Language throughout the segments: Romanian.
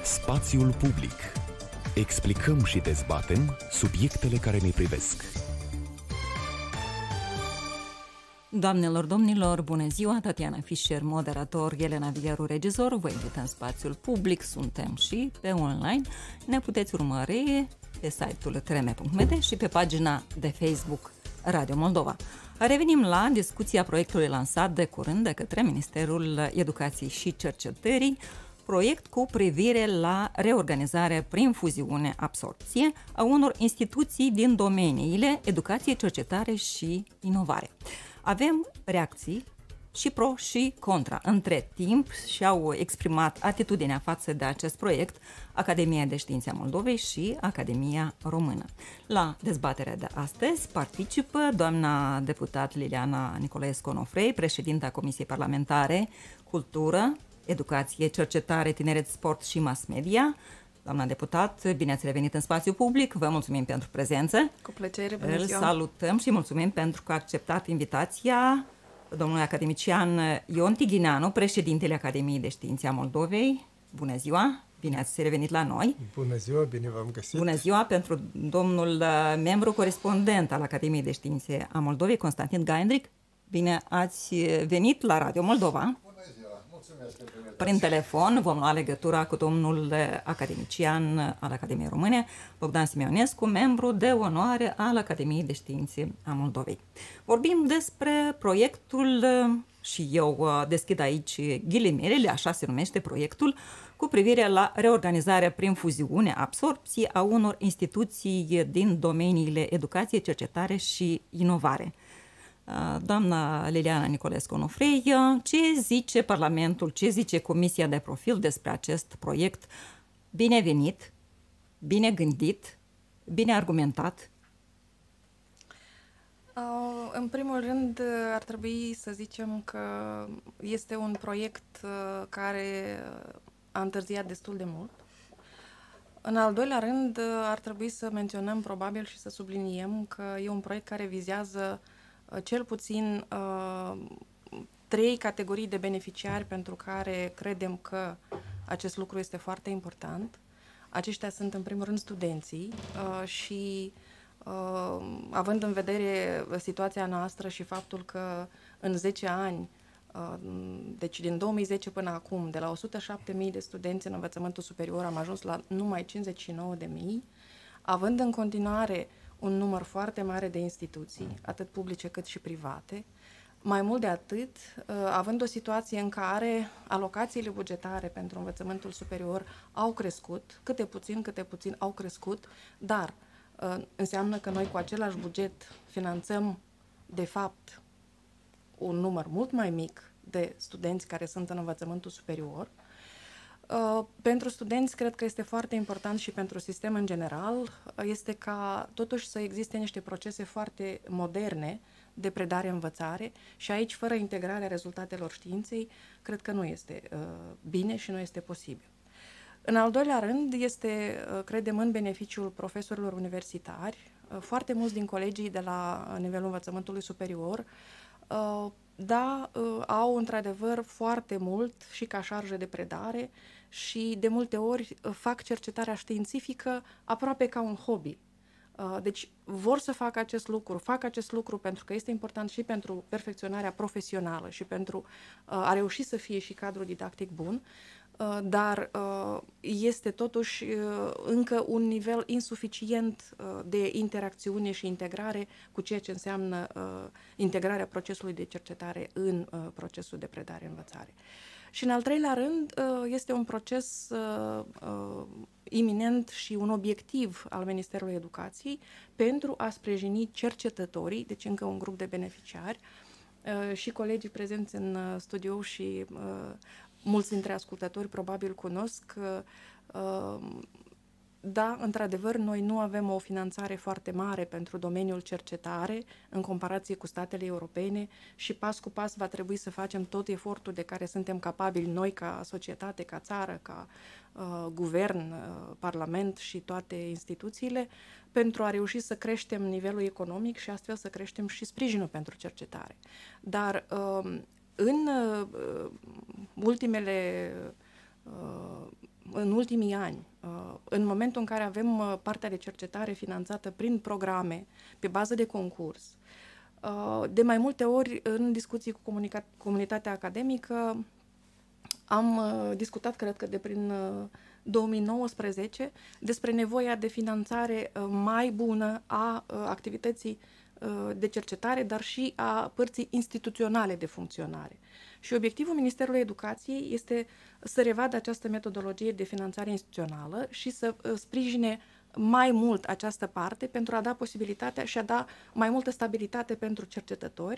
Spațiul public. Explicăm și dezbatem subiectele care ne privesc. Doamnelor, domnilor, bună ziua! Tatiana Fischer, moderator, Elena Viaru, regizor. Vă invit în spațiul public, suntem și pe online. Ne puteți urmări pe site-ul trm.md și pe pagina de Facebook Radio Moldova. Revenim la discuția proiectului lansat de curând de către Ministerul Educației și Cercetării, proiect cu privire la reorganizare prin fuziune-absorpție a unor instituții din domeniile educație, cercetare și inovare. Avem reacții și pro și contra. Între timp și-au exprimat atitudinea față de acest proiect Academia de Științe a Moldovei și Academia Română. La dezbaterea de astăzi participă doamna deputat Liliana Nicolescu-Onofrei, președinta Comisiei Parlamentare Cultură, Educație, Cercetare, Tineret, Sport și Mass Media. Doamna deputat, bine ați revenit în spațiu public, vă mulțumim pentru prezență. Cu plăcere, bună ziua. Îl salutăm și mulțumim pentru că a acceptat invitația domnului academician Ion Tighineanu, președintele Academiei de Științe a Moldovei. Bună ziua, bine ați revenit la noi. Bună ziua, bine v-am găsit. Bună ziua pentru domnul membru corespondent al Academiei de Științe a Moldovei, Constantin Gaendric. Bine ați venit la Radio Moldova. Prin telefon vom lua legătura cu domnul academician al Academiei Române, Bogdan Simeonescu, membru de onoare al Academiei de Științe a Moldovei. Vorbim despre proiectul, și eu deschid aici ghilimelele, așa se numește proiectul, cu privire la reorganizarea prin fuziune, absorpție a unor instituții din domeniile educație, cercetare și inovare. Doamna Liliana Nicolescu-Onofrei, ce zice Parlamentul, ce zice Comisia de Profil despre acest proiect binevenit, bine gândit, bine argumentat? În primul rând, ar trebui să zicem că este un proiect care a întârziat destul de mult. În al doilea rând, ar trebui să menționăm probabil și să subliniem că e un proiect care vizează cel puțin 3 categorii de beneficiari pentru care credem că acest lucru este foarte important. Aceștia sunt în primul rând studenții și având în vedere situația noastră și faptul că în 10 ani, deci din 2010 până acum, de la 107.000 de studenți în învățământul superior am ajuns la numai 59.000, având în continuare un număr foarte mare de instituții, atât publice cât și private. Mai mult de atât, având o situație în care alocațiile bugetare pentru învățământul superior au crescut, câte puțin au crescut, dar înseamnă că noi cu același buget finanțăm, de fapt, un număr mult mai mic de studenți care sunt în învățământul superior. Pentru studenți cred că este foarte important și pentru sistem în general este ca totuși să existe niște procese foarte moderne de predare-învățare și aici, fără integrarea rezultatelor științei, cred că nu este bine și nu este posibil. În al doilea rând, este, credem, în beneficiul profesorilor universitari. Foarte mulți din colegii de la nivelul învățământului superior au într-adevăr foarte mult și ca șarjă de predare și de multe ori fac cercetarea științifică aproape ca un hobby. Deci vor să facă acest lucru pentru că este important și pentru perfecționarea profesională și pentru a reuși să fie și cadru didactic bun, dar este totuși încă un nivel insuficient de interacțiune și integrare cu ceea ce înseamnă integrarea procesului de cercetare în procesul de predare-învățare. Și în al treilea rând este un proces iminent și un obiectiv al Ministerului Educației pentru a sprijini cercetătorii, deci încă un grup de beneficiari și colegii prezenți în studio și mulți dintre ascultători probabil cunosc. Da, într-adevăr, noi nu avem o finanțare foarte mare pentru domeniul cercetare în comparație cu statele europene și pas cu pas va trebui să facem tot efortul de care suntem capabili noi ca societate, ca țară, ca guvern, parlament și toate instituțiile pentru a reuși să creștem nivelul economic și astfel să creștem și sprijinul pentru cercetare. Dar în ultimele în ultimii ani, în momentul în care avem partea de cercetare finanțată prin programe pe bază de concurs, de mai multe ori, în discuții cu comunitatea academică, am discutat, cred că de prin 2019, despre nevoia de finanțare mai bună a activității de cercetare, dar și a părții instituționale de funcționare. Și obiectivul Ministerului Educației este să revadă această metodologie de finanțare instituțională și să sprijine mai mult această parte pentru a da posibilitatea și a da mai multă stabilitate pentru cercetători.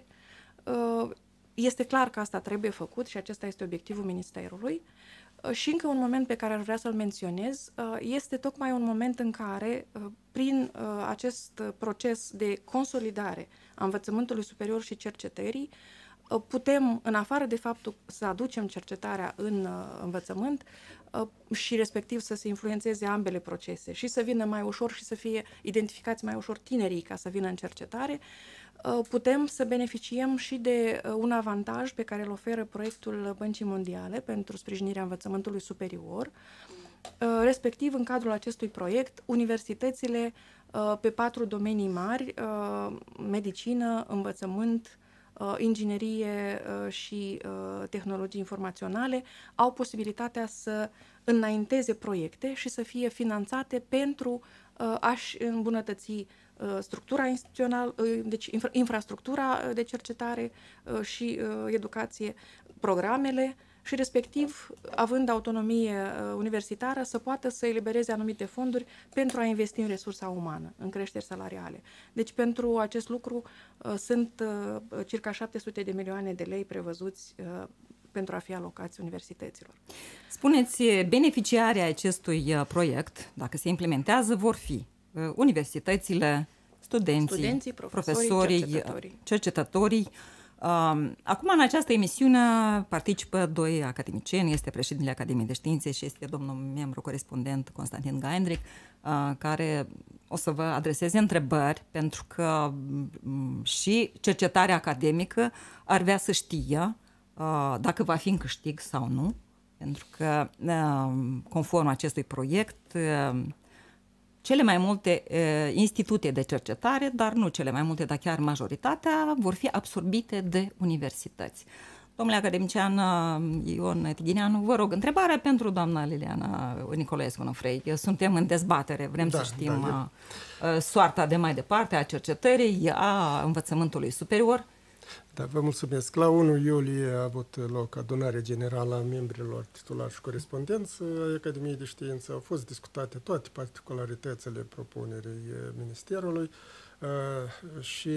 Este clar că asta trebuie făcut și acesta este obiectivul Ministerului. Și încă un moment pe care ar vrea să-l menționez este tocmai un moment în care, prin acest proces de consolidare a învățământului superior și cercetării, putem, în afară de faptul să aducem cercetarea în învățământ și respectiv să se influențeze ambele procese și să vină mai ușor și să fie identificați mai ușor tinerii ca să vină în cercetare, putem să beneficiem și de un avantaj pe care îl oferă proiectul Băncii Mondiale pentru sprijinirea învățământului superior. Respectiv, în cadrul acestui proiect, universitățile pe 4 domenii mari, medicină, învățământ, inginerie și tehnologii informaționale, au posibilitatea să înainteze proiecte și să fie finanțate pentru a-și îmbunătăți structura instituțională, deci infrastructura de cercetare și educație, programele și respectiv, având autonomie universitară, să poată să elibereze anumite fonduri pentru a investi în resursa umană, în creșteri salariale. Deci pentru acest lucru sunt circa 700 de milioane de lei prevăzuți pentru a fi alocați universităților. Spuneți, beneficiarii acestui proiect, dacă se implementează, vor fi universitățile, studenții profesorii, cercetătorii. Acum, în această emisiune participă 2 academicieni, este președintele Academiei de Științe și este domnul membru corespondent Constantin Gaendric, care o să vă adreseze întrebări, pentru că și cercetarea academică ar vrea să știe dacă va fi în câștig sau nu, pentru că, conform acestui proiect, cele mai multe institute de cercetare, dar nu cele mai multe, dar chiar majoritatea, vor fi absorbite de universități. Domnule academician Ion Tighineanu, vă rog, întrebarea pentru doamna Liliana Nicolaescu-Nofrei. Suntem în dezbatere, vrem să știm soarta de mai departe a cercetării, a învățământului superior. Da, vă mulțumesc. La 1 iulie a avut loc adunarea generală a membrilor titulari și corespondenți ai Academiei de Știință. Au fost discutate toate particularitățile propunerii Ministerului și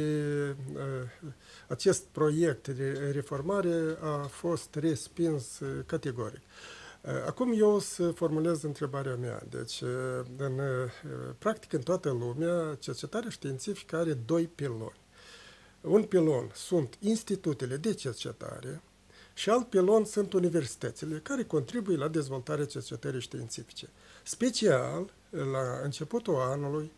acest proiect de reformare a fost respins categoric. Acum eu o să formulez întrebarea mea. Deci, practic, în toată lumea, cercetarea științifică are 2 piloni. Un pilon sunt institutele de cercetare și alt pilon sunt universitățile care contribuie la dezvoltarea cercetării științifice. Special, la începutul anului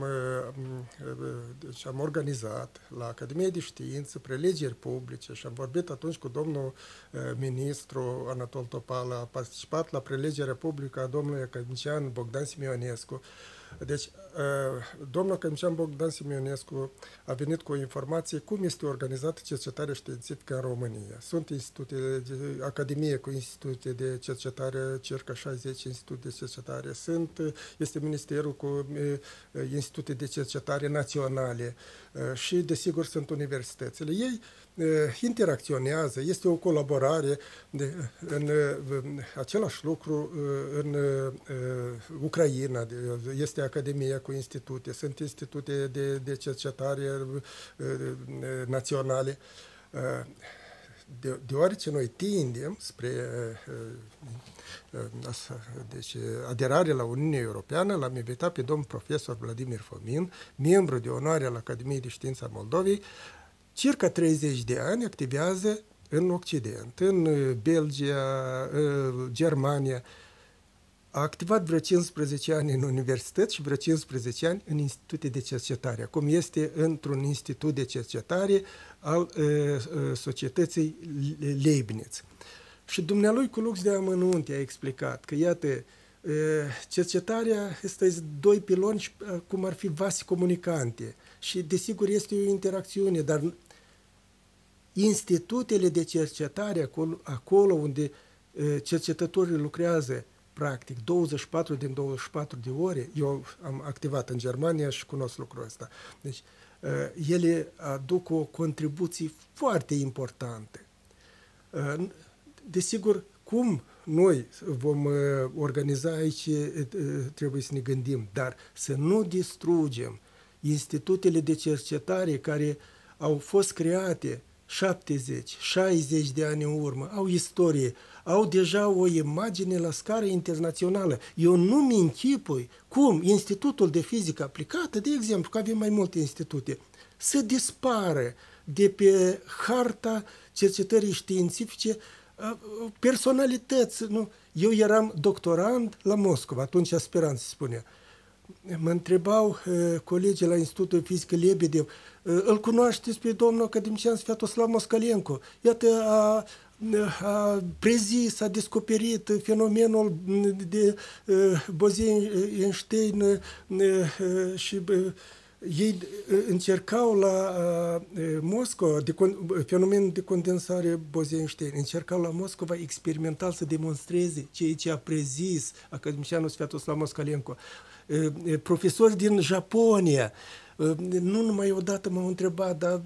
am organizat la Academia de Știință prelegeri publice și am vorbit atunci cu domnul ministru Anatol Topal, a participat la prelegerea publică a domnului academician Bogdan Simionescu. Deci, domnul academician Bogdan Simionescu a venit cu o informație cum este organizată cercetarea științifică în România. Sunt institute de academie cu institute de cercetare, circa 60 institute de cercetare. Este ministerul cu institute de cercetare naționale și, desigur, sunt universitățile. Ei interacționează, este o colaborare în același lucru în Ucraina, este academia cu institute, sunt institute de cercetare naționale. Deoarece noi tindem spre deci, aderare la Uniunea Europeană, l-am invitat pe domnul profesor Vladimir Fomin, membru de onoare al Academiei de Știință a Moldovei. Circa 30 de ani activează în Occident, în Belgia, Germania. A activat vreo 15 ani în universități și vreo 15 ani în institute de cercetare. Acum este într-un institut de cercetare al societății Leibniz. Și dumnealui cu lux de amănunte a explicat că, iată, cercetarea este doi piloni, cum ar fi vase comunicante. Și, desigur, este o interacțiune, dar institutele de cercetare, acolo unde cercetătorii lucrează, practic, 24 din 24 de ore, eu am activat în Germania și cunosc lucrul ăsta. Deci, ele aduc o contribuție foarte importantă. Desigur, cum noi vom organiza aici, trebuie să ne gândim, dar să nu distrugem institutele de cercetare care au fost create 70, 60 de ani în urmă, au istorie, au deja o imagine la scară internațională. Eu nu-mi închipui cum Institutul de Fizică Aplicată, de exemplu, că avem mai multe institute, să dispară de pe harta cercetării științifice personalități. Nu? Eu eram doctorand la Moscova, atunci aspirant se spunea. Mă întrebau colegii la Institutul de Fizică Lebedev, îl cunoașteți pe domnul academician Sviatoslav Moskalenko? Iată, a prezis, a descoperit fenomenul de Bose-Einstein și ei încercau la Moscova, fenomenul de condensare Bose-Einstein, încercau la Moscova experimental să demonstreze ceea ce a prezis academicianul Sviatoslav Moskalenko. Profesori din Japonia, nu numai odată m-au întrebat, dar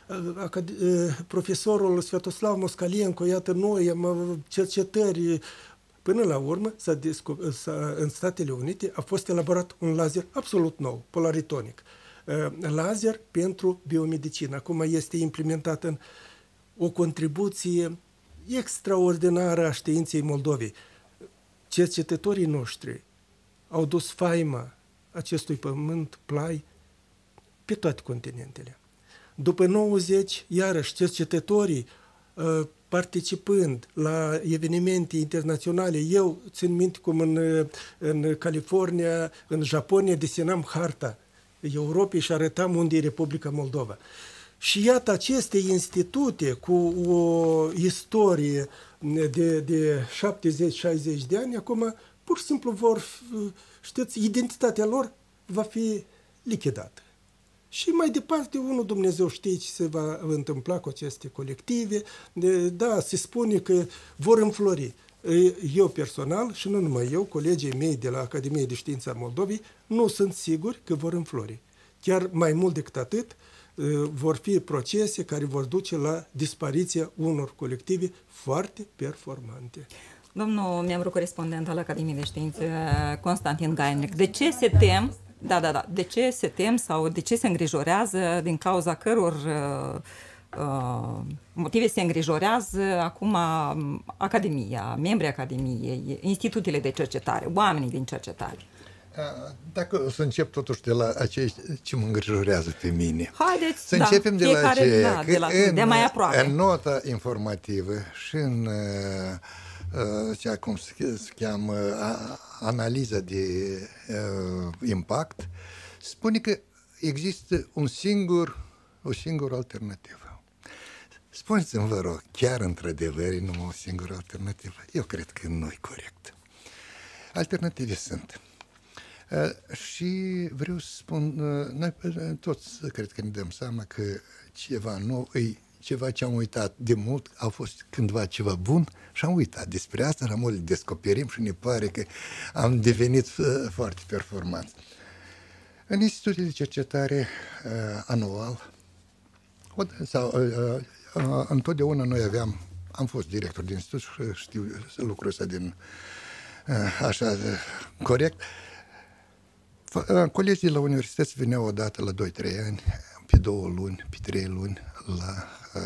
profesorul Sviatoslav Moskalenko, iată noi am cercetări. Până la urmă, în Statele Unite a fost elaborat un laser absolut nou, polaritonic. Laser pentru biomedicină. Acum este implementat în o contribuție extraordinară a științei Moldovei. Cercetătorii noștri au dus faima acestui pământ plai pe toate continentele. După 90, iarăși, cercetătorii participând la evenimente internaționale, eu țin minte cum în California, în Japonia, desenam harta Europei și arătam unde e Republica Moldova. Și iată, aceste institute cu o istorie de 70-60 de ani, acum pur și simplu vor, știți, identitatea lor va fi lichidată. Și mai departe, unul Dumnezeu știe ce se va întâmpla cu aceste colective. Da, se spune că vor înflori. Eu personal, și nu numai eu, colegii mei de la Academia de Științe a Moldovei, nu sunt siguri că vor înflori. Chiar mai mult decât atât, vor fi procese care vor duce la dispariția unor colective foarte performante. Domnul membru corespondent al Academiei de Științe, Constantin Gainic, de ce se tem? De ce se tem sau de ce se îngrijorează, din cauza căror motive se îngrijorează acum Academia, membrii Academiei, institutele de cercetare, oamenii din cercetare? Dacă o să încep totuși de la aceea ce mă îngrijorează pe mine. Haideți, să începem de la aceea, de mai aproape. În nota informativă și în cea cum se cheamă analiza de impact, spune că există o singură alternativă. Spuneți-mi, vă rog, chiar într-adevăr e numai o singură alternativă? Eu cred că nu e corect. Alternative sunt. Și vreau să spun, noi toți cred că ne dăm seama că ceva nou e ceva ce am uitat de mult, a fost cândva ceva bun și am uitat despre asta, am le descoperim și ne pare că am devenit foarte performanți. În institutul de cercetare anual, întotdeauna noi am fost director de institut și știu lucrul ăsta din așa corect. Colegii la universități veneau odată la 2-3 ani, pe 2 luni, pe 3 luni, la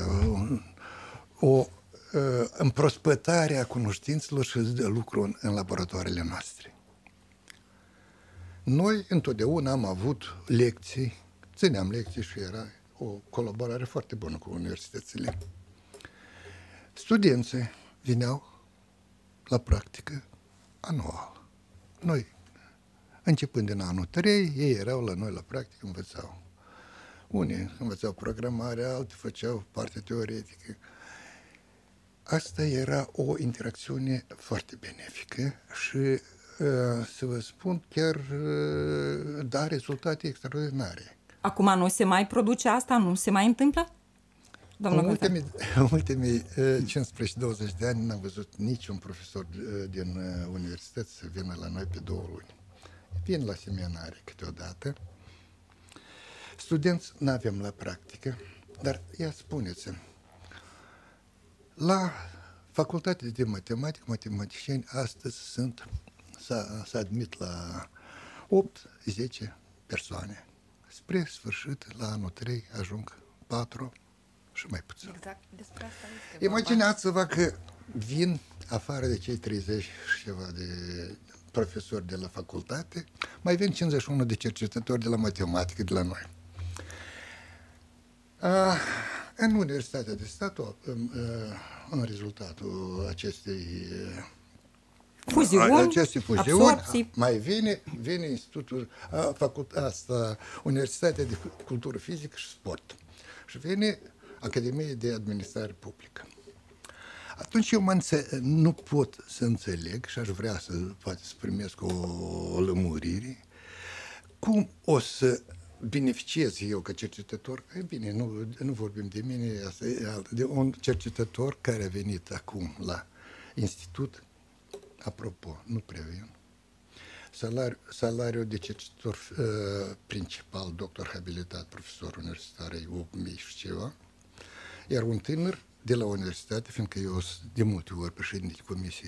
o împrospătare a cunoștințelor și de lucru în laboratoarele noastre. Noi întotdeauna am avut lecții, țineam lecții și era o colaborare foarte bună cu universitățile. Studenții veneau la practică anual. Noi, începând din anul 3, ei erau la noi la practică, învățau. Unii învățau programarea, alții făceau partea teoretică. Asta era o interacțiune foarte benefică și să vă spun, chiar da rezultate extraordinare. Acum nu se mai produce asta? Nu se mai întâmplă? În ultimii 15-20 de ani n-am văzut niciun profesor din universități să vină la noi pe 2 luni. Vin la seminare câteodată. Studenți n-avem la practică, dar ia spuneți-mi, la facultatea de matematică, matematicieni astăzi s-a admit la 8-10 persoane. Spre sfârșit, la anul 3, ajung 4 și mai puțin. Exact, despre asta este. Imaginați-vă că vin, afară de cei 30 și ceva de profesori de la facultate, mai vin 51 de cercetători de la matematică de la noi. În Universitatea de Stat, în rezultatul acestei fuziuni, mai vine Institutul, Universitatea de Cultură Fizică și Sport. Și vine Academia de Administrare Publică. Atunci eu nu pot să înțeleg și aș vrea poate să primesc o lămurire cum o să beneficiez eu ca cercetător. E bine, nu vorbim de mine, asta e de un cercetător care a venit acum la institut, apropo, nu prea vin. Salariul de cercetător principal, doctor habilitat, profesor universitar, e 8.000 și ceva, iar un tânăr de la universitate, fiindcă eu sunt de multe ori președinte de comisie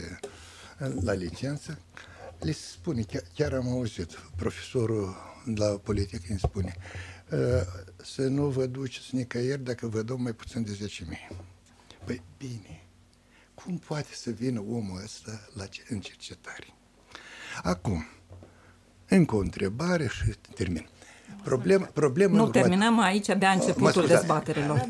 la licență, le spune, chiar am auzit, profesorul la politică îmi spune, să nu vă duceți nicăieri dacă vă dau mai puțin de 10.000. Păi bine, cum poate să vină omul ăsta în cercetare? Acum, încă o întrebare și termin. Problema nu terminăm aici, abia începutul dezbaterilor.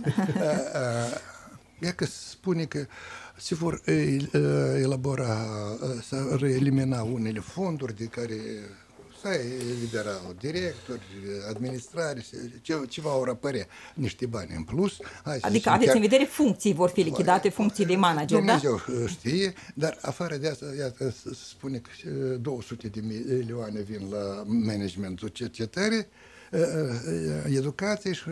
Ea că spune că se vor elabora, să reelimina unele fonduri de care să eliberau directori, administrare, ceva vor apărea niște bani în plus. Adică aveți în vedere funcții, vor fi lichidate funcții de manager, Dumnezeu știe, dar afară de asta, iată, spune că 200 de milioane vin la managementul cercetării, educației și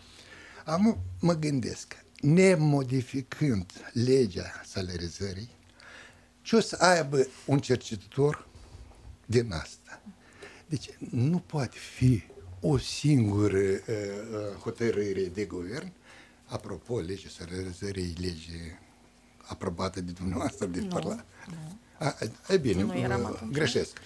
mă gândesc, nemodificând legea salarizării, ce o să aibă un cercetător din asta? Deci nu poate fi o singură hotărâre de guvern, apropo, legea salarizării, lege aprobată de dumneavoastră, de Parlament. E bine, greșesc.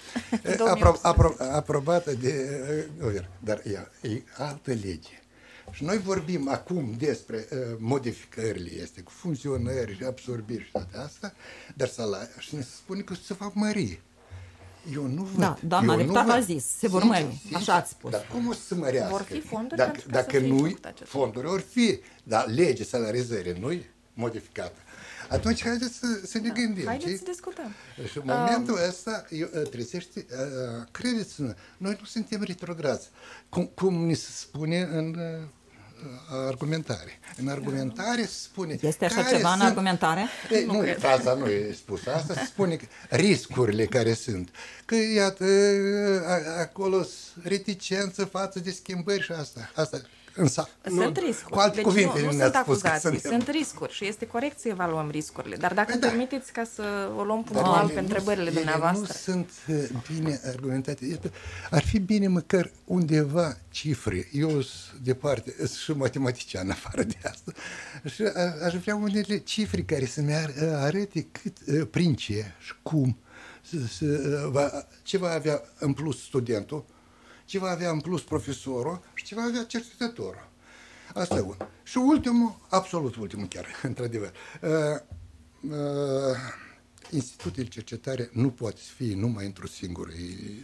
Aprobată de guvern, dar e altă lege. Și noi vorbim acum despre modificările este, cu funcționări, absorbiri și toate astea, dar și ne spune că se va mări. Eu nu văd. Da, doamna deputat a zis, se vor mări, așa ați spus. Dar cum o să se mărească? Vor fi fonduri dacă nu fonduri or fi, dar legea salarizării nu-i modificată. Atunci haideți să ne gândim. Haideți să discutăm. Și în momentul ăsta trezește, credeți-mă, noi nu suntem retrograți. Cum ni se spune în argumentare. În argumentare se spune... Este așa ceva în argumentare? Nu, fraza nu e spus asta, se spune că riscurile care sunt. Că, iată, acolo reticență față de schimbări și asta. Sunt riscuri. Cu alte cuvinte, nu sunt acuzații, sunt riscuri și este corect să evaluăm riscurile. Dar dacă permiteți ca să o luăm punctual pe întrebările dumneavoastră. Nu sunt bine argumentate. Ar fi bine măcar undeva cifre. Eu sunt departe, sunt și matematician afară de asta. Și aș vrea unele cifre care să-mi arate prin ce și cum ce va avea în plus studentul, ce va avea în plus profesorul și ce va avea cercetătorul. Asta e unul. Și ultimul, absolut ultimul chiar, într-adevăr, institutul de cercetare nu poate fi numai într-o singură.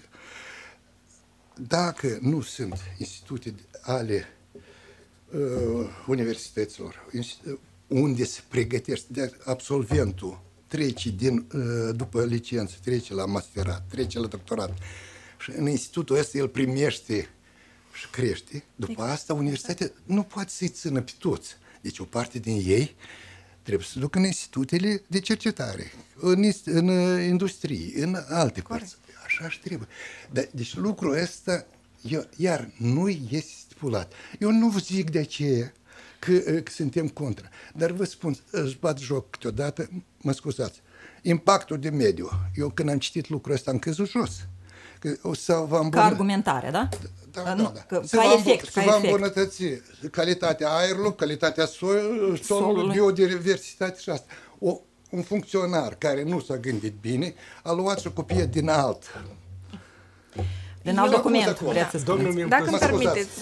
Dacă nu sunt institute ale universităților, unde se pregătește absolventul, trece după licență, trece la masterat, trece la doctorat, și în institutul ăsta el primește și crește. După asta, universitatea nu poate să-i țină pe toți. Deci o parte din ei trebuie să se ducă în institutele de cercetare, în industrie, în alte părți. Așa și trebuie. Deci lucrul ăsta, iar nu este stipulat. Eu nu vă zic de aceea că suntem contra, dar vă spun, își bat joc câteodată, mă scuzați, impactul de mediu. Eu când am citit lucrul ăsta am căzut jos. Ca argumentare, da? Da. Ca efect. Se va îmbunătăți calitatea aerului, calitatea solului, biodiversitate și asta. Un funcționar care nu s-a gândit bine a luat și o copie din alt. Din alt document, vreți să spuneți. Dacă îmi permiteți,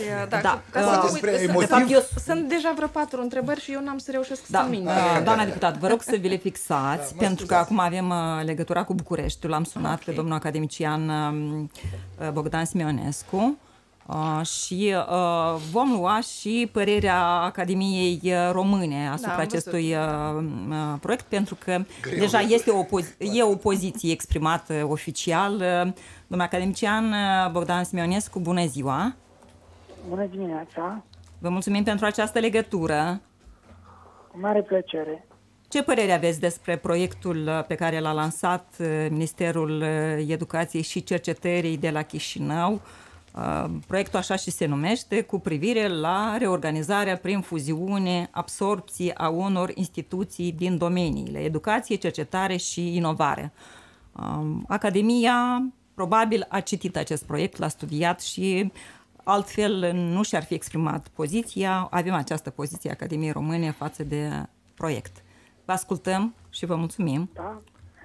sunt deja vreo 4 întrebări și eu n-am să reușesc să minte. Doamna deputat, vă rog să vi le fixați, pentru că acum avem legătura cu Bucureștiul. L-am sunat pe domnul academician Bogdan Simionescu și vom lua și părerea Academiei Române asupra acestui proiect, pentru că deja este o poziție exprimată oficial. Domnul academician Bogdan Simionescu, bună ziua! Bună dimineața! Vă mulțumim pentru această legătură. Cu mare plăcere. Ce părere aveți despre proiectul pe care l-a lansat Ministerul Educației și Cercetării de la Chișinău? Proiectul așa și se numește, cu privire la reorganizarea prin fuziune, absorpție a unor instituții din domeniile educație, cercetare și inovare. Academia probabil a citit acest proiect, l-a studiat și altfel nu și-ar fi exprimat poziția. Avem această poziție a Academiei Române față de proiect. Vă ascultăm și vă mulțumim. Da.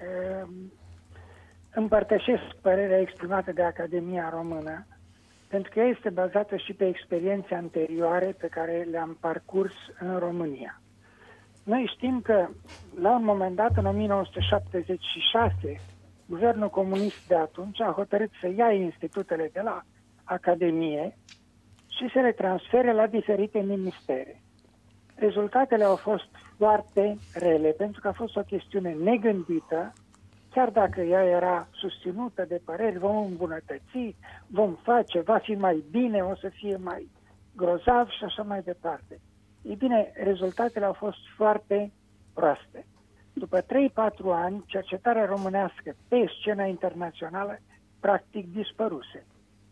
Împărtășesc părerea exprimată de Academia Română, pentru că ea este bazată și pe experiențe anterioare pe care le-am parcurs în România. Noi știm că, la un moment dat, în 1976, guvernul comunist de atunci a hotărât să ia institutele de la Academie și să le transfere la diferite ministere. Rezultatele au fost foarte rele, pentru că a fost o chestiune negândită, chiar dacă ea era susținută de păreri, vom îmbunătăți, vom face, va fi mai bine, o să fie mai grozav și așa mai departe. Ei bine, rezultatele au fost foarte proaste. După 3-4 ani, cercetarea românească pe scena internațională practic dispăruse.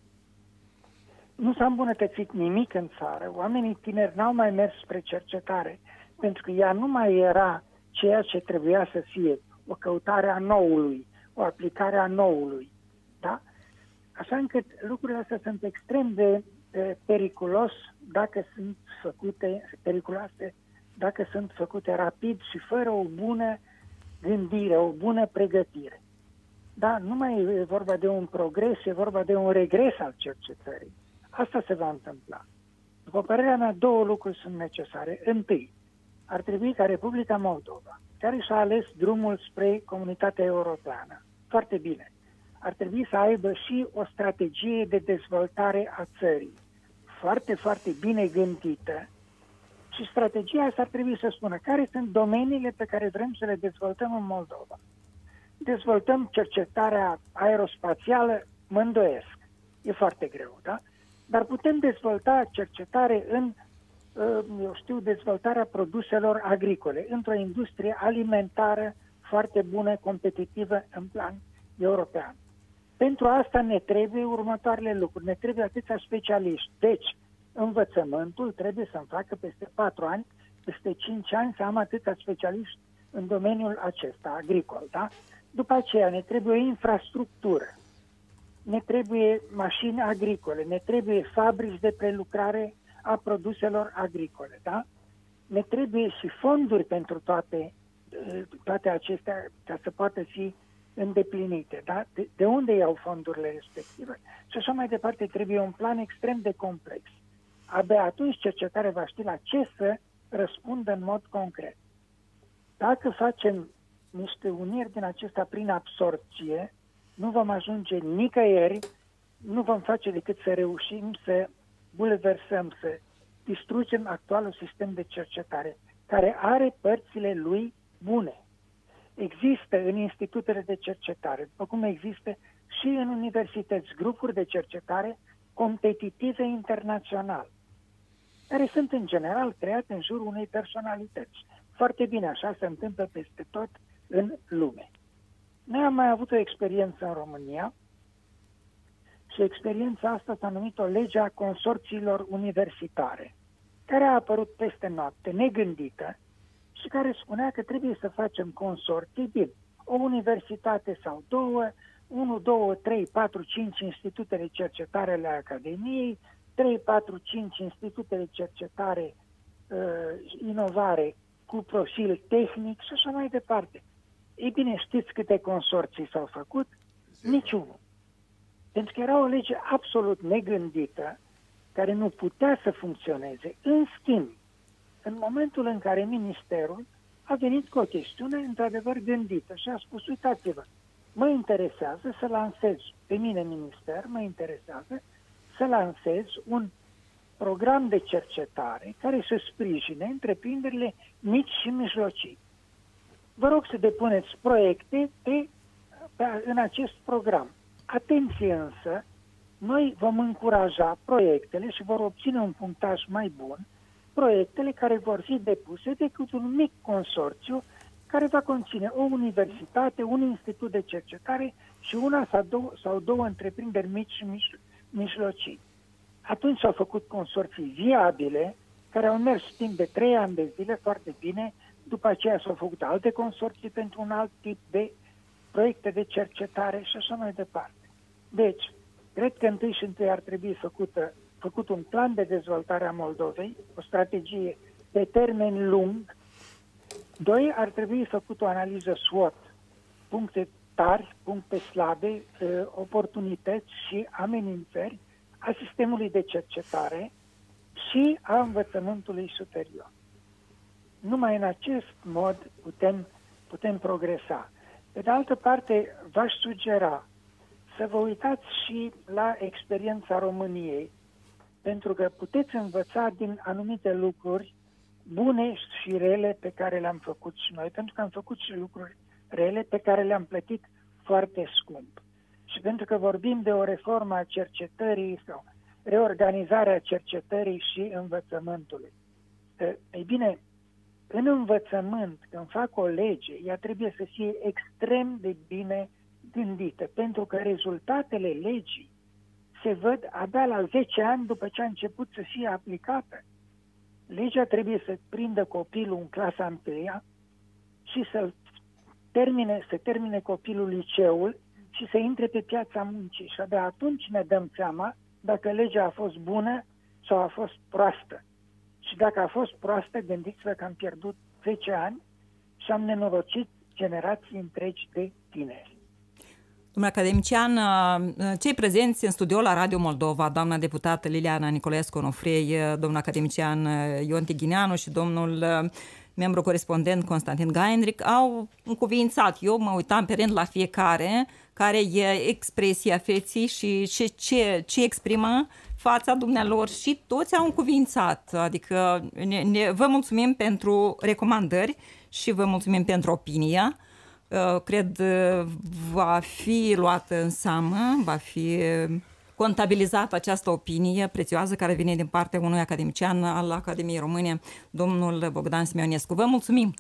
Nu s-a îmbunătățit nimic în țară, oamenii tineri n-au mai mers spre cercetare, pentru că ea nu mai era ceea ce trebuia să fie, o căutare a noului, o aplicare a noului. Da? Așa încât lucrurile astea sunt extrem de periculoase dacă sunt făcute rapid și fără o bună gândire, o bună pregătire. Da, nu mai e vorba de un progres, e vorba de un regres al cercetării. Asta se va întâmpla. După părerea mea, 2 lucruri sunt necesare. Întâi, ar trebui ca Republica Moldova, care și-a ales drumul spre Comunitatea Europeană, foarte bine, ar trebui să aibă și o strategie de dezvoltare a țării, foarte, foarte bine gândită, și strategia asta ar trebui să spună care sunt domeniile pe care vrem să le dezvoltăm în Moldova. Dezvoltăm cercetarea aerospațială, mă îndoiesc, e foarte greu, da? Dar putem dezvolta cercetare în, dezvoltarea produselor agricole, într-o industrie alimentară foarte bună, competitivă în plan european. Pentru asta ne trebuie următoarele lucruri, ne trebuie atâția specialiști. Deci, învățământul trebuie să-mi facă peste 4 ani, peste 5 ani să am atâția specialiști în domeniul acesta, agricol, da? După aceea ne trebuie o infrastructură, ne trebuie mașini agricole, ne trebuie fabrici de prelucrare a produselor agricole, da? Ne trebuie și fonduri pentru toate acestea ca să poată fi îndeplinite, da? De unde iau fondurile respective? Și așa mai departe, trebuie un plan extrem de complex. Abia atunci cercetarea va ști la ce să răspundă în mod concret. Dacă facem niște uniri din acestea prin absorpție, nu vom ajunge nicăieri, nu vom face decât să reușim să bulversăm, să distrugem actualul sistem de cercetare, care are părțile lui bune. Există în institutele de cercetare, după cum există și în universități, grupuri de cercetare competitive internațional, care sunt în general create în jurul unei personalități Foarte bine, așa se întâmplă peste tot în lume. Noi am mai avut o experiență în România și experiența asta s-a numit o lege a consorțiilor universitare, care a apărut peste noapte, negândită, și care spunea că trebuie să facem consorții din o universitate sau două, 1, 2, 3, 4, 5 institute de cercetare ale Academiei, 3, 4, 5 institute de cercetare, inovare cu profil tehnic și așa mai departe. Ei bine, știți câte consorții s-au făcut? Niciunul. Pentru că era o lege absolut negândită, care nu putea să funcționeze. În schimb, în momentul în care ministerul a venit cu o chestiune într-adevăr gândită și a spus, uitați-vă, mă interesează să lansez, pe mine minister, mă interesează să lansez un program de cercetare care să sprijine întreprinderile mici și mijlocii. Vă rog să depuneți proiecte în acest program. Atenție însă, noi vom încuraja proiectele și vor obține un punctaj mai bun proiectele care vor fi depuse decât un mic consorțiu care va conține o universitate, un institut de cercetare și una sau două întreprinderi mici și mijlocii. Atunci s-au făcut consorții viabile, care au mers timp de 3 ani de zile foarte bine, după aceea s-au făcut alte consorții pentru un alt tip de proiecte de cercetare și așa mai departe. Deci, cred că întâi și întâi ar trebui făcut un plan de dezvoltare a Moldovei, o strategie pe termen lung. 2, ar trebui făcut o analiză SWOT, puncte tari, puncte slabe, oportunități și amenințări a sistemului de cercetare și a învățământului superior. Numai în acest mod putem progresa. Pe de altă parte, v-aș sugera să vă uitați și la experiența României, pentru că puteți învăța din anumite lucruri bune și rele pe care le-am făcut și noi, pentru că am făcut și lucruri rele pe care le-am plătit foarte scump. Și pentru că vorbim de o reformă a cercetării sau reorganizarea cercetării și învățământului. Ei bine, în învățământ, când fac o lege, ea trebuie să fie extrem de bine gândită, pentru că rezultatele legii se văd abia la 10 ani după ce a început să fie aplicată. Legea trebuie să prindă copilul în clasa 1 și să termine copilul liceul și să intre pe piața muncii. Și abia atunci ne dăm seama dacă legea a fost bună sau a fost proastă. Și dacă a fost proastă, gândiți-vă că am pierdut 10 ani și am nenorocit generații întregi de tineri. Domnule academician, cei prezenți în studio la Radio Moldova, doamna deputată Liliana Nicolescu-Onofrei, domnul academician Ion Tighineanu și domnul membru corespondent Constantin Gainric au încuvințat. Eu mă uitam pe rând la fiecare care e expresia feții și ce exprimă fața dumnealor și toți au încuvințat. Adică vă mulțumim pentru recomandări și vă mulțumim pentru opinia. Cred va fi luată în seamă, va fi contabilizată această opinie prețioasă care vine din partea unui academician al Academiei Române, domnul Bogdan Simionescu. Vă mulțumim!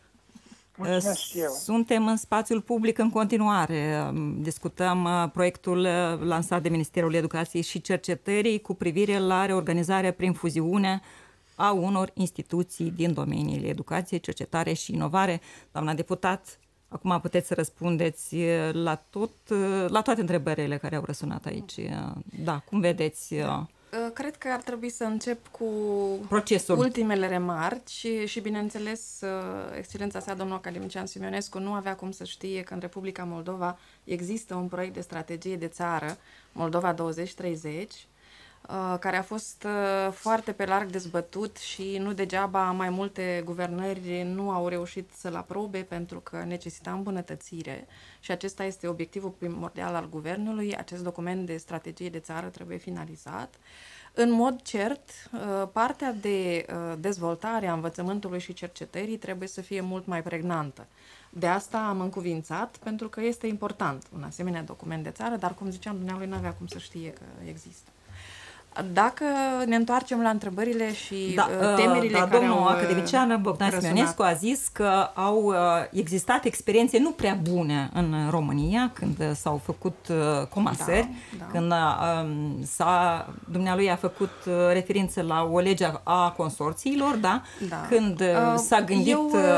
Suntem în spațiul public în continuare. Discutăm proiectul lansat de Ministerul Educației și Cercetării cu privire la reorganizarea prin fuziune a unor instituții din domeniile educație, cercetare și inovare. Doamna deputat, acum puteți să răspundeți la toate întrebările care au răsunat aici. Da, cum vedeți? Cred că ar trebui să încep cu procesul. Ultimele remarci și bineînțeles, excelența sa, domnul academician Simionescu, nu avea cum să știe că în Republica Moldova există un proiect de strategie de țară, Moldova 2030, care a fost foarte pe larg dezbătut și nu degeaba mai multe guvernări nu au reușit să-l aprobe pentru că necesita îmbunătățire și acesta este obiectivul primordial al guvernului. Acest document de strategie de țară trebuie finalizat. În mod cert, partea de dezvoltare a învățământului și cercetării trebuie să fie mult mai pregnantă. De asta am încuvințat, pentru că este important un asemenea document de țară, dar, cum ziceam, dumneavoastră nu avea cum să știe că există. Dacă ne întoarcem la întrebările și temerile care domnul au academician Bogdan răsunat. Simionescu a zis că au existat experiențe nu prea bune în România când s-au făcut comasări, când dumnealui a făcut referință la o lege a consorțiilor, când s-a gândit...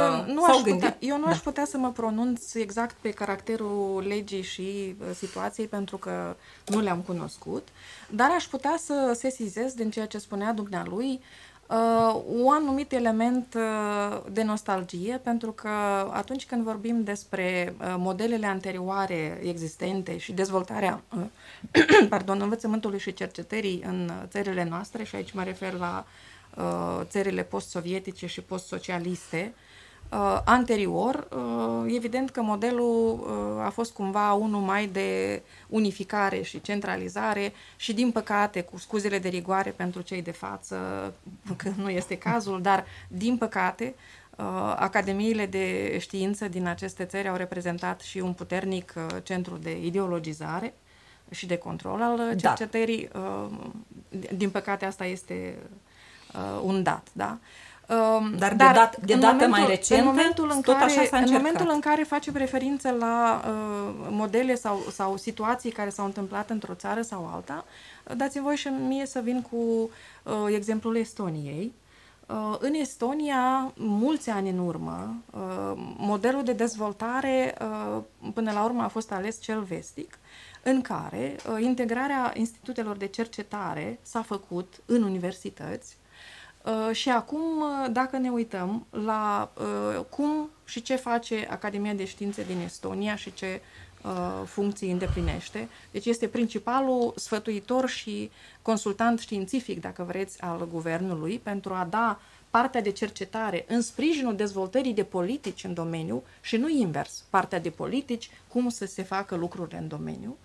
Eu nu aș putea să mă pronunț exact pe caracterul legii și situației, pentru că nu le-am cunoscut, dar aș putea să sesizez din ceea ce spunea dumnealui un anumit element de nostalgie, pentru că atunci când vorbim despre modelele anterioare existente și dezvoltarea învățământului și cercetării în țările noastre, și aici mă refer la țările post-sovietice și post-socialiste, anterior, evident că modelul a fost cumva unul mai de unificare și centralizare și, din păcate, cu scuzele de rigoare pentru cei de față, că nu este cazul, dar, din păcate, academiile de știință din aceste țări au reprezentat și un puternic centru de ideologizare și de control al cercetării. Din păcate, asta este un dat, da? Dar de dată mai recentă, în momentul în care facem referință la modele sau situații care s-au întâmplat într-o țară sau alta, dați-mi voi și mie să vin cu exemplul Estoniei. În Estonia, mulți ani în urmă, modelul de dezvoltare până la urmă a fost ales cel vestic, în care integrarea institutelor de cercetare s-a făcut în universități. Și acum, dacă ne uităm la cum și ce face Academia de Științe din Estonia și ce funcții îndeplinește, deci este principalul sfătuitor și consultant științific, dacă vreți, al guvernului, pentru a da partea de cercetare în sprijinul dezvoltării de politici în domeniu și nu invers, partea de politici, cum să se facă lucrurile în domeniu.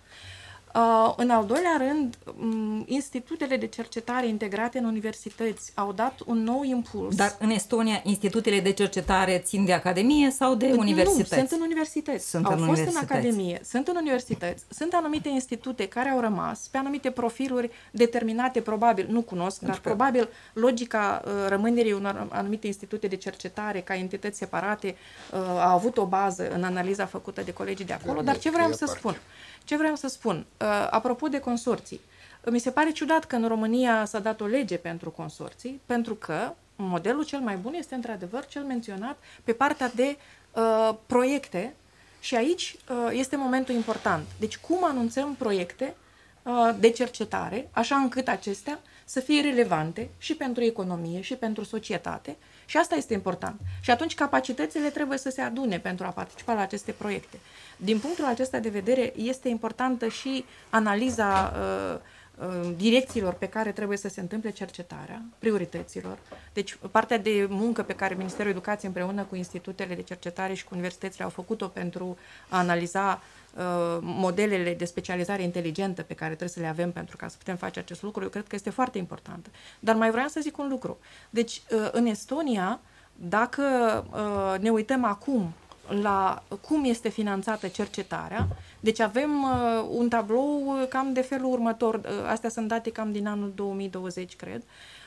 În al doilea rând, institutele de cercetare integrate în universități au dat un nou impuls. Dar în Estonia, institutele de cercetare țin de academie sau de universități? Nu, sunt în universități. Au fost în academie, sunt în universități. Sunt anumite institute care au rămas pe anumite profiluri determinate, probabil, nu cunosc, dar probabil logica rămânerii unor anumite institute de cercetare ca entități separate a avut o bază în analiza făcută de colegii de acolo. Dar ce vreau să spun? Ce vreau să spun? Apropo de consorții, mi se pare ciudat că în România s-a dat o lege pentru consorții, pentru că modelul cel mai bun este într-adevăr cel menționat pe partea de proiecte și aici este momentul important. Deci cum anunțăm proiecte de cercetare, așa încât acestea să fie relevante și pentru economie și pentru societate, și asta este important. Și atunci capacitățile trebuie să se adune pentru a participa la aceste proiecte. Din punctul acesta de vedere este importantă și analiza direcțiilor pe care trebuie să se întâmple cercetarea, priorităților. Deci partea de muncă pe care Ministerul Educației împreună cu institutele de cercetare și cu universitățile au făcut-o pentru a analiza modelele de specializare inteligentă pe care trebuie să le avem pentru ca să putem face acest lucru, eu cred că este foarte importantă. Dar mai vreau să zic un lucru. Deci, în Estonia, dacă ne uităm acum la cum este finanțată cercetarea, deci avem un tablou cam de felul următor, astea sunt date cam din anul 2020, cred,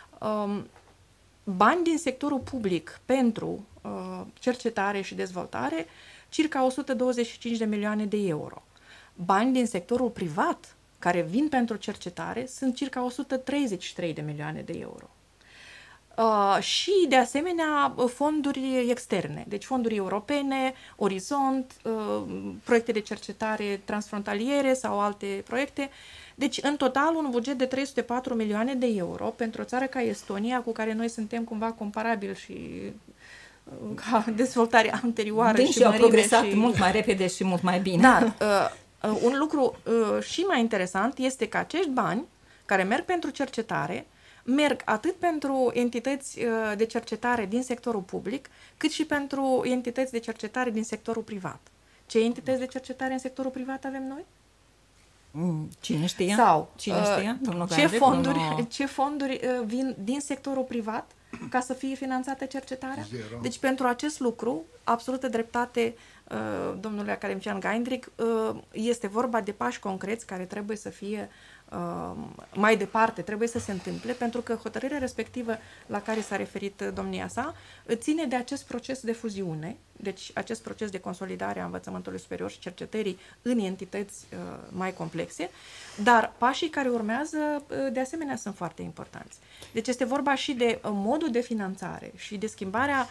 bani din sectorul public pentru cercetare și dezvoltare, circa 125 de milioane de euro. Bani din sectorul privat care vin pentru cercetare sunt circa 133 de milioane de euro. Și, de asemenea, fonduri externe, deci fonduri europene, Orizont, proiecte de cercetare transfrontaliere sau alte proiecte. Deci, în total, un buget de 304 milioane de euro pentru o țară ca Estonia, cu care noi suntem cumva comparabili și ca dezvoltare anterioară și au progresat mult mai repede și mult mai bine. Dar un lucru și mai interesant este că acești bani care merg pentru cercetare merg atât pentru entități de cercetare din sectorul public, cât și pentru entități de cercetare din sectorul privat. Ce entități de cercetare în sectorul privat avem noi? Cine știa? Sau cine știa? Ce fonduri vin din sectorul privat ca să fie finanțată cercetarea? Zero. Deci pentru acest lucru, absolută dreptate domnului academician Gaindric, este vorba de pași concreți care trebuie să fie mai departe, trebuie să se întâmple, pentru că hotărârea respectivă la care s-a referit domnia sa ține de acest proces de fuziune, deci acest proces de consolidare a învățământului superior și cercetării în entități mai complexe, dar pașii care urmează de asemenea sunt foarte importanți. Deci este vorba și de modul de finanțare și de schimbarea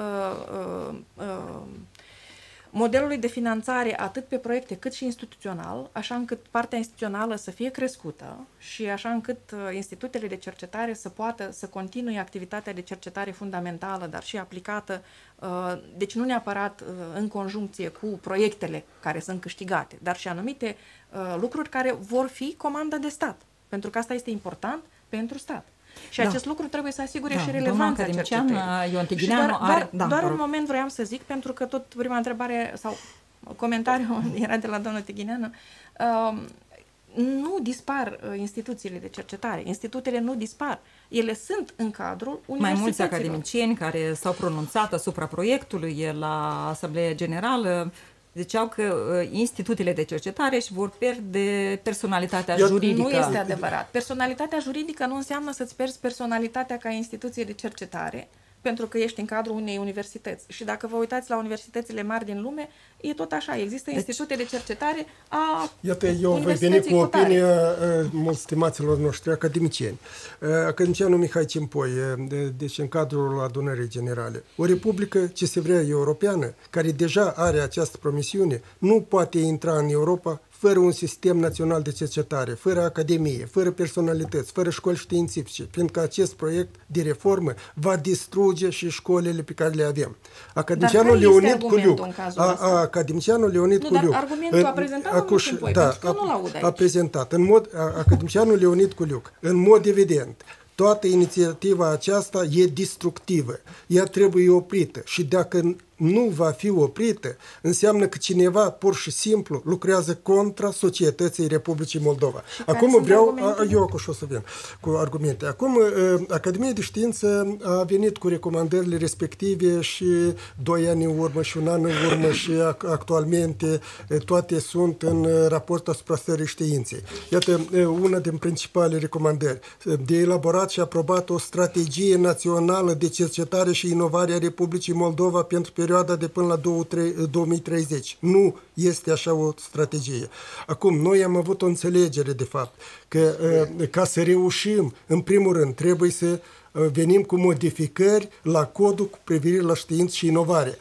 modelului de finanțare atât pe proiecte cât și instituțional, așa încât partea instituțională să fie crescută și așa încât institutele de cercetare să poată să continue activitatea de cercetare fundamentală, dar și aplicată, deci nu neapărat în conjuncție cu proiectele care sunt câștigate, dar și anumite lucruri care vor fi comandă de stat, pentru că asta este important pentru stat. Și acest lucru trebuie să asigure și relevanța cercetării. Doar un moment vreau să zic, pentru că tot prima întrebare sau comentariu era de la doamna Tighineanu. Nu dispar instituțiile de cercetare, institutele nu dispar. Ele sunt în cadrul universităților. Mai mulți academicieni care s-au pronunțat asupra proiectului la Asambleea Generală ziceau că institutele de cercetare își vor pierde personalitatea juridică. Nu este adevărat. Personalitatea juridică nu înseamnă să-ți pierzi personalitatea ca instituție de cercetare, pentru că ești în cadrul unei universități. Și dacă vă uitați la universitățile mari din lume, e tot așa. Există institute de cercetare a Iată, eu voi veni cu opinia mulți stimaților noștri academicieni. Academicianul Mihai Cimpoi, deci în cadrul adunării generale. O republică ce se vrea europeană, care deja are această promisiune, nu poate intra în Europa fără un sistem național de cercetare, fără academie, fără personalități, fără școli științifice, pentru că acest proiect de reformă va distruge și școlile pe care le avem. Academicianul Leonid Culiuc, academicianul Leonid Culiuc, argumentul a prezentat a prezentat academicianul Leonid Culiuc, în mod evident, toată inițiativa aceasta e destructivă. Ea trebuie oprită și dacă nu va fi oprită, înseamnă că cineva pur și simplu lucrează contra societății Republicii Moldova. Acum vreau, eu o să vin cu argumente. Acum, Academia de Știință a venit cu recomandările respective și 2 ani în urmă și 1 an în urmă și actualmente toate sunt în raport asupra stării științei. Iată, una din principale recomandări, de elaborat și aprobat o strategie națională de cercetare și inovare a Republicii Moldova pentru perioada de până la 2030. Nu este așa o strategie. Acum, noi am avut o înțelegere, de fapt, că ca să reușim, în primul rând, trebuie să venim cu modificări la codul cu privire la știință și inovare.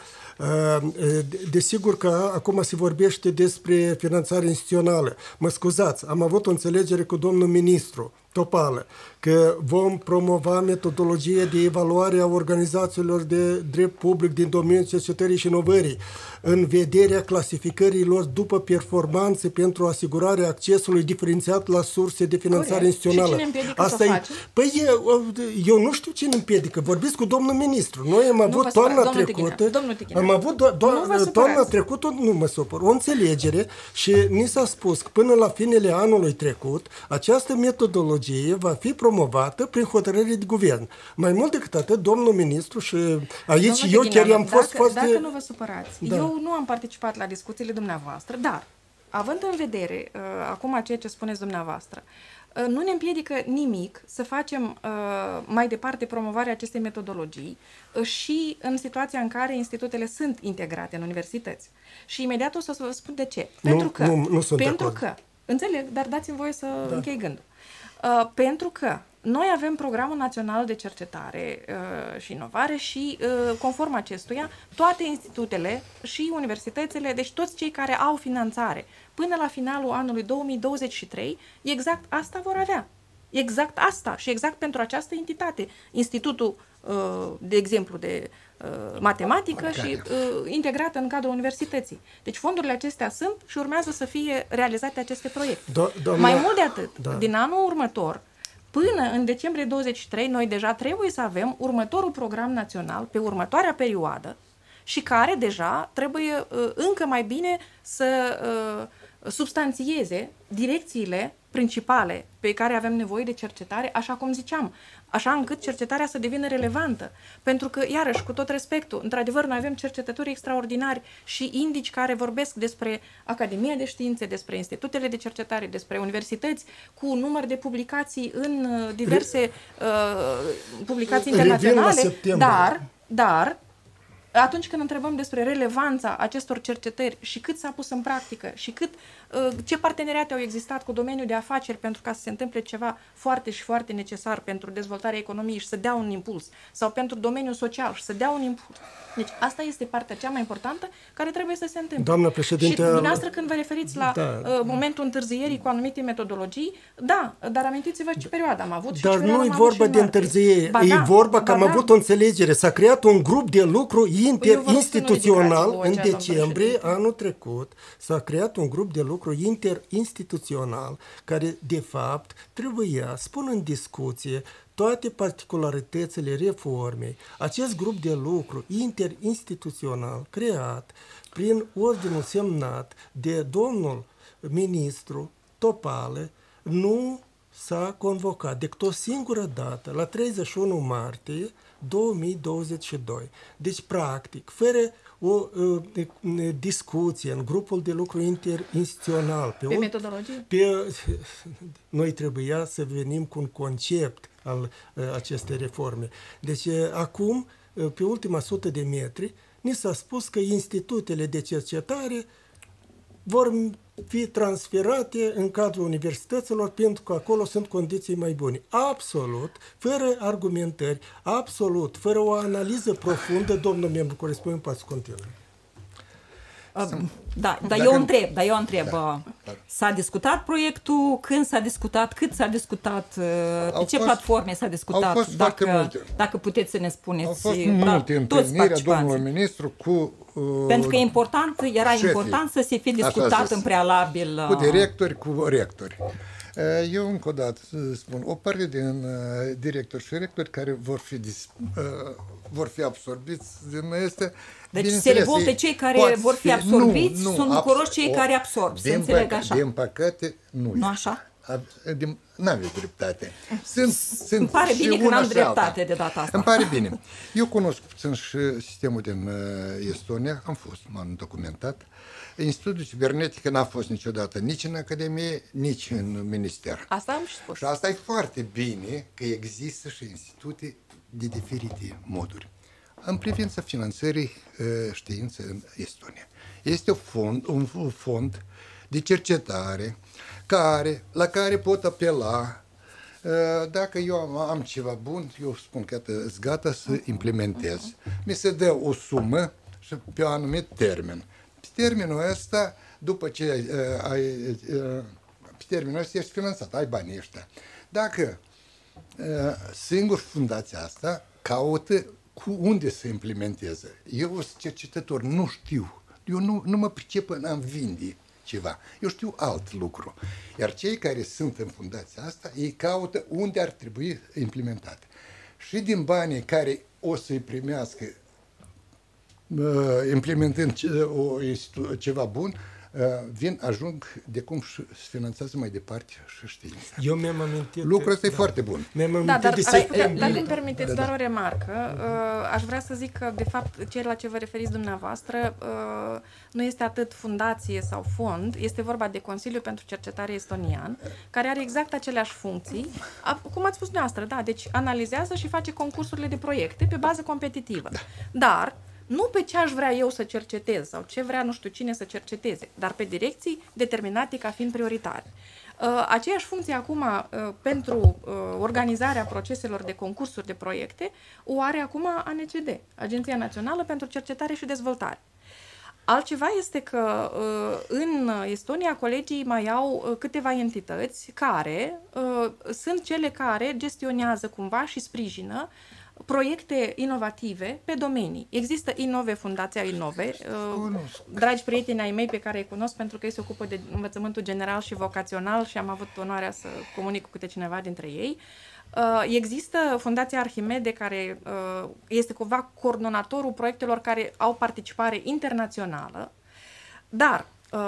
Desigur că acum se vorbește despre finanțare instituțională. Mă scuzați, am avut o înțelegere cu domnul ministru Topală că vom promova metodologia de evaluare a organizațiilor de drept public din domeniul cercetării și inovării în vederea clasificării după performanțe pentru asigurarea accesului diferențiat la surse de finanțare instituțională. Și cine împiedică să o facem? Păi eu nu știu cine împiedică. Vorbiți cu domnul ministru. Noi am avut toamna trecută. Am avut toamna trecută, nu mă supăr, o înțelegere și ni s-a spus că până la finele anului trecut această metodologie va fi promovată prin hotărâre de guvern. Mai mult decât atât, domnul ministru și aici eu chiar i-am fost Dacă nu vă supărați, eu nu am participat la discuțiile dumneavoastră, dar având în vedere acum ceea ce spuneți dumneavoastră, nu ne împiedică nimic să facem mai departe promovarea acestei metodologii și în situația în care institutele sunt integrate în universități. Și imediat o să vă spun de ce. Pentru că, înțeleg, dar dați-mi voie să închei gândul. Pentru că noi avem Programul Național de Cercetare și Inovare și, conform acestuia, toate institutele și universitățile, deci toți cei care au finanțare până la finalul anului 2023, exact asta vor avea. Exact asta și exact pentru această entitate. Institutul, de exemplu, de matematică și integrată în cadrul universității. Deci fondurile acestea sunt și urmează să fie realizate aceste proiecte. Mai mult de atât, din anul următor, până în decembrie 23, noi deja trebuie să avem următorul program național pe următoarea perioadă și care deja trebuie încă mai bine să substanțieze direcțiile principale pe care avem nevoie de cercetare, așa cum ziceam, așa încât cercetarea să devină relevantă. Pentru că, iarăși, cu tot respectul, într-adevăr, noi avem cercetători extraordinari și indici care vorbesc despre Academia de Științe, despre institutele de cercetare, despre universități, cu un număr de publicații în diverse publicații internaționale, dar atunci când întrebăm despre relevanța acestor cercetări și cât s-a pus în practică și ce parteneriate au existat cu domeniul de afaceri pentru ca să se întâmple ceva foarte și foarte necesar pentru dezvoltarea economiei și să dea un impuls, sau pentru domeniul social și să dea un impuls. Deci asta este partea cea mai importantă care trebuie să se întâmple. Doamnă președinte, și dumneavoastră când vă referiți la momentul întârzierii cu anumite metodologii, da, dar amintiți-vă ce perioadă am avut. Dar nu e vorba de întârziere, e vorba că am avut o înțelegere. S-a creat un grup de lucru interinstituțional în decembrie anul trecut. S-a creat un grup de lucru interinstituțional care, de fapt, trebuia să pună în discuție toate particularitățile reformei. Acest grup de lucru interinstituțional creat prin ordinul semnat de domnul ministru Topale nu s-a convocat decât o singură dată, la 31 martie 2022. Deci, practic, fără o discuție în grupul de lucru interinstituțional pe metodologie, noi trebuia să venim cu un concept al acestei reforme. Deci, acum, pe ultima 100 de metri, ni s-a spus că institutele de cercetare vor fi transferate în cadrul universităților pentru că acolo sunt condiții mai bune. Absolut, fără argumentări, absolut, fără o analiză profundă, domnul membru corespondent, poate să continue. Dar eu întreb, s-a discutat proiectul, când s-a discutat, cât s-a discutat, pe ce platforme s-a discutat, dacă puteți să ne spuneți. Au fost multe întâlniri a domnului ministru cu pentru că era important să se fie discutat în prealabil. Cu directori, cu rectori. Eu încă o dată spun, o parte din directori și rectori care vor fi absorbiți din este. Deci se revoltă cei care vor fi absorbiți, sunt bucuroși cei care absorb. Se înțeleg așa. Din păcate, nu. Nu așa? N-aveți dreptate. Îmi pare bine că n-am dreptate de data asta. Îmi pare bine. Eu cunosc puțin și sistemul din Estonia, m-am documentat. Institutul cibernetic n-a fost niciodată nici în Academie, nici în Minister. Asta am și spus. Și asta e foarte bine că există și institute de diferite moduri. În privința finanțării științei în Estonia. Este un fond de cercetare la care pot apela dacă eu am ceva bun, eu spun că sunt gata să implementez. Mi se dă o sumă și pe un anumit termen. Pe termenul ăsta, după ce pe termenul ăsta ești finanțat, ai banii ăștia. Dacă singur fundația asta caută cu unde să implementeze. Eu sunt cercetător, nu știu. Eu nu mă pricep în vinde ceva. Eu știu alt lucru. Iar cei care sunt în fundația asta, ei caută unde ar trebui implementate. Și din banii care o să-i primească implementând ceva bun, ajung de cum se finanțează mai departe și știința. Eu mi-am amintit... Lucrul ăsta e foarte bun. Dacă îmi permiteți doar o remarcă, aș vrea să zic că, de fapt, ceea la ce vă referiți dumneavoastră nu este atât fundație sau fond, este vorba de Consiliul pentru Cercetare Estonian, care are exact aceleași funcții, cum ați spus dumneavoastră, da, deci analizează și face concursurile de proiecte pe bază competitivă. Dar nu pe ce aș vrea eu să cercetez sau ce vrea nu știu cine să cerceteze, dar pe direcții determinate ca fiind prioritare. Aceeași funcție acum pentru organizarea proceselor de concursuri de proiecte o are acum ANCD, Agenția Națională pentru Cercetare și Dezvoltare. Altceva este că în Estonia colegii mai au câteva entități care sunt cele care gestionează cumva și sprijină proiecte inovative pe domenii. Există Inove, Fundația Inove, dragi prieteni ai mei pe care îi cunosc pentru că ei se ocupă de învățământul general și vocațional și am avut onoarea să comunic cu câte cineva dintre ei. Există Fundația Arhimede, care este cumva coordonatorul proiectelor care au participare internațională, dar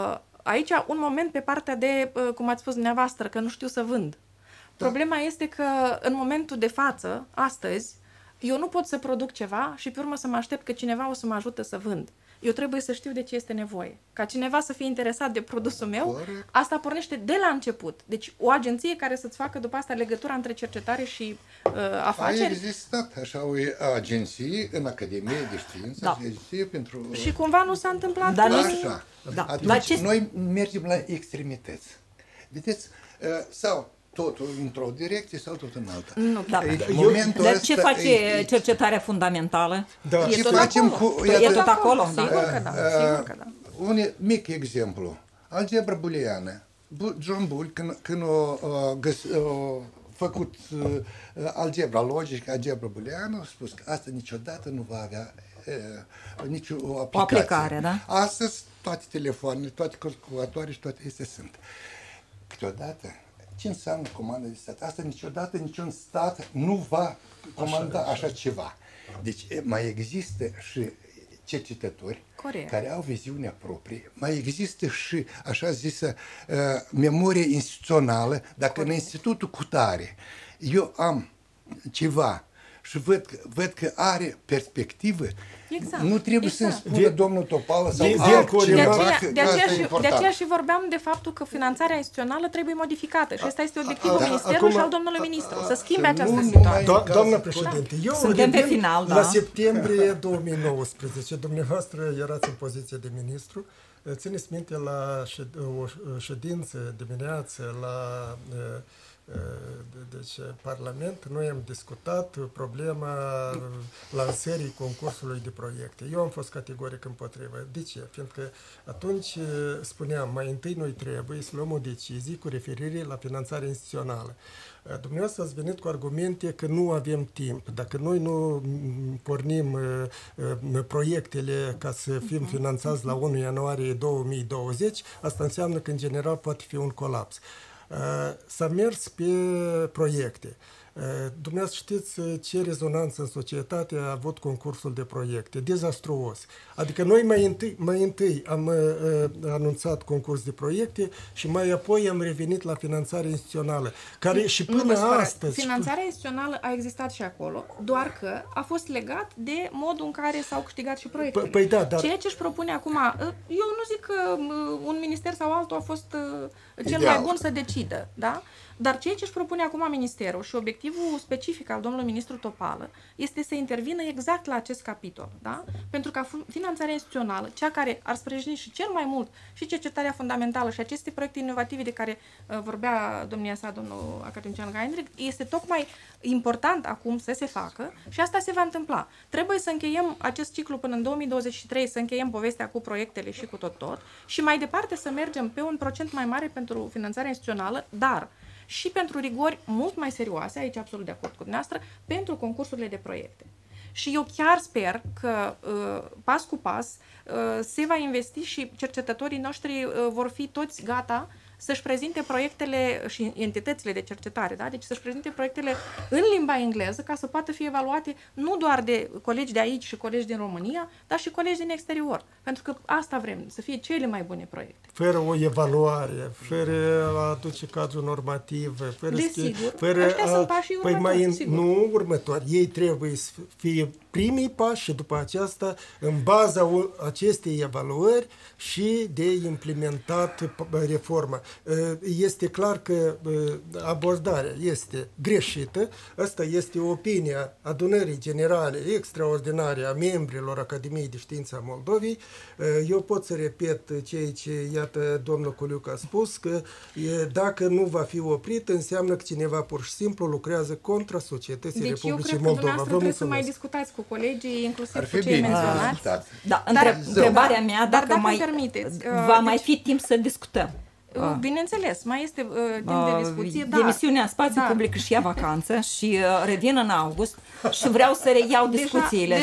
aici un moment pe partea de, cum ați spus dumneavoastră, că nu știu să vând. Problema este că în momentul de față, astăzi, eu nu pot să produc ceva și pe urmă să mă aștept că cineva o să mă ajute să vând. Eu trebuie să știu de ce este nevoie. Ca cineva să fie interesat de produsul meu, asta pornește de la început. Deci o agenție care să-ți facă după asta legătura între cercetare și afaceri. A existat așa o agenție în Academie de Știință, agenție pentru... Și cumva nu s-a întâmplat. Dar așa. Da. Atunci noi mergem la extremități. Vedeți? Sau totul într-o direcție sau tot în alta. Nu, dar ce face cercetarea fundamentală? Da. E tot acolo. E tot acolo, da. Sigur că da. Un mic exemplu. Algebra booleană. John Boole, când a făcut algebra logică, algebra booleană, a spus că asta niciodată nu va avea nicio aplicație. O aplicare, da? Astăzi toate telefoanele, toate calculatoare și toate astea sunt. Câteodată, ce înseamnă comandă de stat? Asta niciodată niciun stat nu va comanda așa ceva. Deci mai există și cercetători care au viziunea proprie, mai există și așa zisă memorie instituțională. Dacă în institutul cutare eu am ceva și văd că are perspectivă, nu trebuie să-mi spună domnul Topală sau altcineva că asta e important. De aceea și vorbeam de faptul că finanțarea instituțională trebuie modificată și ăsta este obiectivul Ministerului și al domnului Ministru, să schimbe această situație. Doamna președinte, eu suntem pe final, la septembrie 2019, dumneavoastră erați în poziție de ministru, țineți minte la o ședință dimineață la Parlament, noi am discutat problema lansării concursului de proiecte. Eu am fost categoric împotrivă. De ce? Fiindcă atunci spuneam, mai întâi noi trebuie să luăm o decizie cu referire la finanțarea instituțională. Dumneavoastră ați venit cu argumente că nu avem timp. Dacă noi nu pornim proiectele ca să fim finanțați la 1 ianuarie 2020, asta înseamnă că în general poate fi un colaps. S-a mers pe proiecte. Dumneavoastră știți ce rezonanță în societate a avut concursul de proiecte. Dezastruos. Adică noi mai întâi am anunțat concurs de proiecte și mai apoi am revenit la finanțarea instituțională. Care și până astăzi... Finanțarea instituțională a existat și acolo, doar că a fost legat de modul în care s-au câștigat și proiectele. Păi da, dar... Ceea ce își propune acum... Eu nu zic că un minister sau altul a fost cel mai bun să decidă, da? Dar ceea ce își propune acum Ministerul și obiectivul specific al domnului ministru Topală este să intervină exact la acest capitol, da? Pentru ca finanțarea instituțională, cea care ar sprijini și cel mai mult și cercetarea fundamentală și aceste proiecte inovative de care vorbea domnia sa, domnul academician Heinrich, este tocmai important acum să se facă și asta se va întâmpla. Trebuie să încheiem acest ciclu până în 2023, să încheiem povestea cu proiectele și cu tot și mai departe să mergem pe un procent mai mare pentru finanțarea instituțională, dar și pentru rigori mult mai serioase, aici absolut de acord cu dumneavoastră, pentru concursurile de proiecte. Și eu chiar sper că pas cu pas se va investi și cercetătorii noștri vor fi toți gata să-și prezinte proiectele și entitățile de cercetare, da? Deci să-și prezinte proiectele în limba engleză ca să poată fi evaluate nu doar de colegi de aici și colegi din România, dar și colegi din exterior. Pentru că asta vrem, să fie cele mai bune proiecte. Fără o evaluare, fără a aduce cadrul normativ, fără ăștia sunt pașii următori, nu următori. Ei trebuie să fie primii pași și după aceasta, în baza acestei evaluări și de implementat reforma. Este clar că abordarea este greșită. Asta este opinia adunării generale extraordinare a membrilor Academiei de Știință a Moldovei. Eu pot să repet ceea ce, iată, domnul Coliuc a spus, că dacă nu va fi oprit, înseamnă că cineva pur și simplu lucrează contra societății Republicii Moldova. Deci eu cred că dumneavoastră trebuie să mai discutați cu colegii, inclusiv cu cei menționați. Da, întrebarea mea, dacă mai va mai fi timp să discutăm. Bineînțeles, mai este timp de discuție, dar... Emisiunea Spațiu Public își ia vacanță și revin în august și vreau să reiau discuțiile.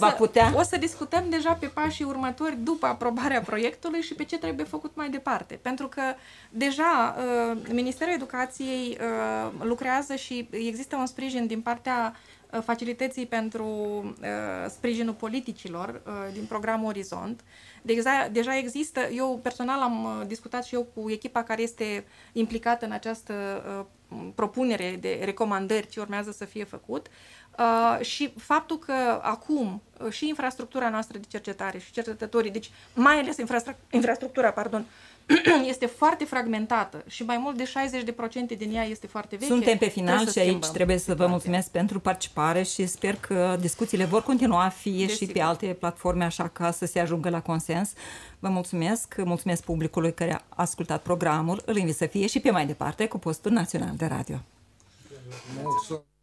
O să discutăm deja pe pașii următori după aprobarea proiectului și pe ce trebuie făcut mai departe. Pentru că deja Ministerul Educației lucrează și există un sprijin din partea facilității pentru sprijinul politicilor din programul Orizont. Deja există, eu personal am discutat și eu cu echipa care este implicată în această propunere de recomandări ce urmează să fie făcut și faptul că acum și infrastructura noastră de cercetare și cercetătorii, deci mai ales infrastructura, este foarte fragmentată și mai mult de 60% din ea este foarte veche. Suntem pe final și aici trebuie să vă mulțumesc pentru participare și sper că discuțiile vor continua și pe alte platforme, așa ca să se ajungă la consens. Vă mulțumesc publicului care a ascultat programul, îl invit să fie și pe mai departe cu postul național de radio.